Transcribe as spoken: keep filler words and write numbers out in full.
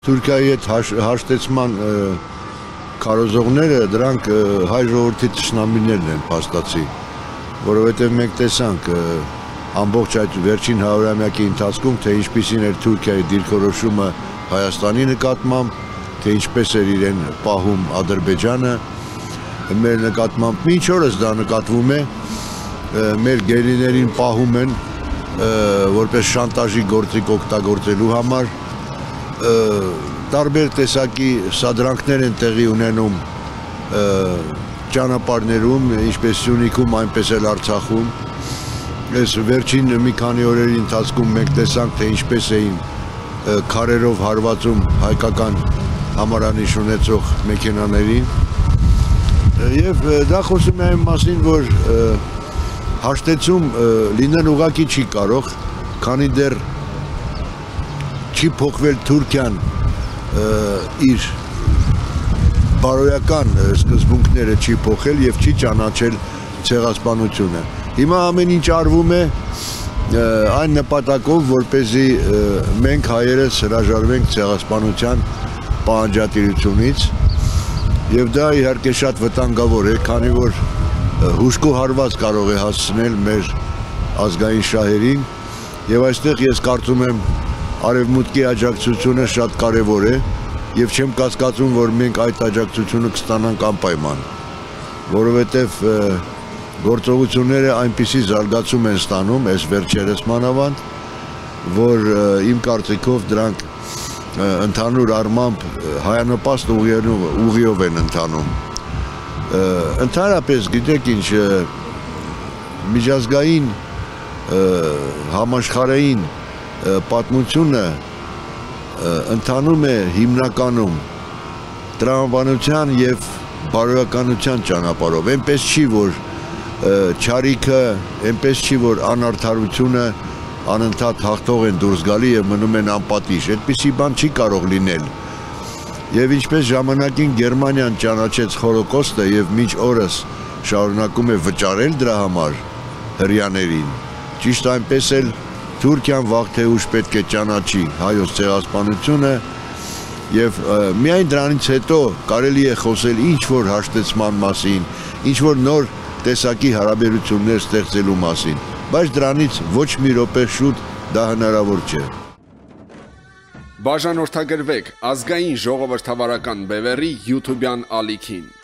Թուրքիայի հետ հաշտեցման քարոզողները դրանք հայ ժողովրդի թշնամիներն են փաստացի, որովհետև մենք տեսանք ամբողջ այդ վերջին հարյուրամյակի ընթացքում, թե ինչպիսին էր Թուրքիայի դիրքորոշումը Հայաստանի նկատմամբ, թե ինչպես էր իրեն պահում Ադրբեջանը մեր նկատմամբ, մինչ օրս դա նկատվում է, մեր գերիներին պահում են որպես շանտաժի գործիք օգտագործելու համար, տարբեր տեսակի սադրանքներ են տեղի ունենում ճանապարհներում, ինչպես Սյունիքում, այնպես էլ Արցախում։ Այս վերջին մի քանի օրերի ընթացքում մենք տեսանք, թե ինչպես էին քարերով հարվածում հայկական համարանիշ ունեցող մեքենաներին։ Եվ դա խոսում է այն մասին, որ հաշտեցում լինել ուղղակի չի կարող, քանի դեռ չի փոխվել Թուրքիան իր բարոյական սկզբունքները չի փոխել եւ չի ճանաչել ցեղասպանությունը։ Հիմա ամեն ինչ արվում է այն նպատակով, որպեսզի մենք հայերս հրաժարվենք ցեղասպանության պահանջատիրությունից եւ դա իհարկե շատ վտանգավոր է, քանի որ հուժկու հարված կարող է հասցնել մեր ազգային շահերին եւ այստեղ ես կարծում եմ Արևմուտքի աջակցությունը շատ կարևոր է եւ չեմ կասկածում, որ մենք այդ աջակցությունը կստանանք անպայման, որովհետեւ գործողությունները այնպիսի զարգացում են ստանում, այս վերջերս մանավանդ, որ իմ կարծիքով դրանք ընդհանուր առմամբ հայանպաստ ուղիով են ընթանում։ Ընդհանրապես գիտեք ինչ, միջազգային համաշխարհային պատմությունը ընթանում է հիմնականում տրամաբանության եւ բարոյականության ճանապարհով, այնպես չի, որ չարիքը, այնպես չի, որ անարդարությունը անընդհատ հաղթող են դուրս գալի եւ մնում են անպատիժ, այդպիսի բան չի կարող լինել։ Եվ ինչպես ժամանակին Գերմանիան ճանաչեց Հոլոկոստը եւ մինչ օրս շարունակում է վճարել դրա համար հրյաներին, ճիշտ այնպես էլ Թուրքիան վաղ թե ուշ պետք է ճանաչի հայոց ցեղասպանությունը եւ միայն դրանից հետո կարելի է խոսել ինչ որ հաշտեցման մասին, ինչ որ նոր տեսակի հարաբերություններ ստեղծելու մասին, բայց դրանից ոչ մի րոպե շուտ դա հնարավոր չէ։ Բաժանորդագրվեք ազգային ժողովրդավարական բևեռի YouTube-յան ալիքին։